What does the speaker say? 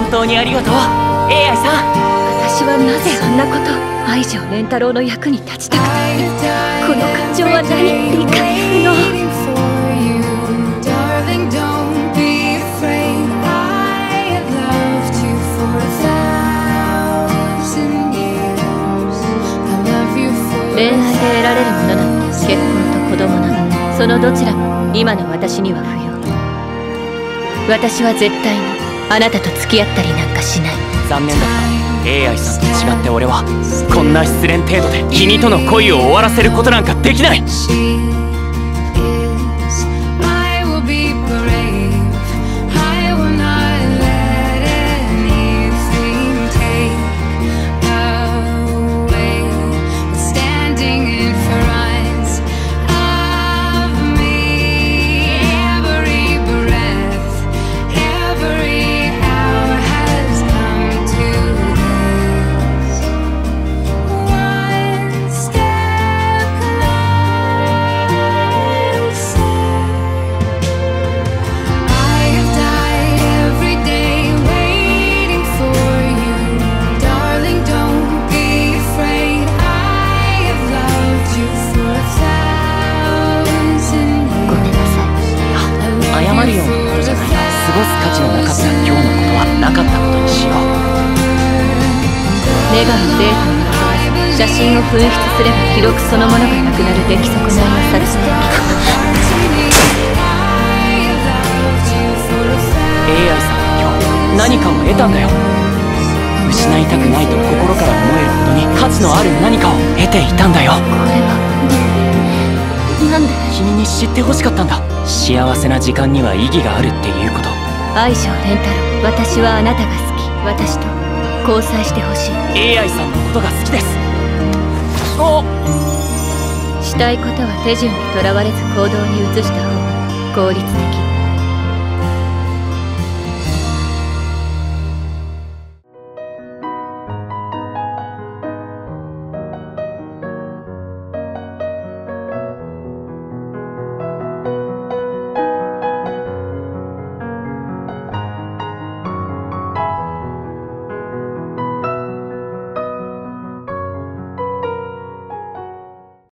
本当にありがとう AI さん。 私はなぜあんなこと。愛情蓮太郎の役に立ちたくて。この感情は何？理解不能。恋愛で得られるものなんて結婚と子供なの。そのどちらも今の私には不要。私は絶対にあなたと付き合ったりなんかしない。 残念だった。 AI さんと違って俺はこんな失恋程度で君との恋を終わらせることなんかできない。謝るようなことじゃない。過ごす価値のなかった今日のことはなかったことにしよう。 ネガのデータを残らず写真を紛失すれば記録そのものがなくなる出来損ないの殺人。 AI さんは今日何かを得たんだよ。失いたくないと心から思えるほどに価値のある何かを得ていたんだよ。 これはなんで？ 君に知ってほしかったんだ。幸せな時間には意義があるっていうこと。 愛情蓮太郎、私はあなたが好き。私と交際してほしい。 AI さんのことが好きです。おしたいことは手順にとらわれず行動に移した方が効率的。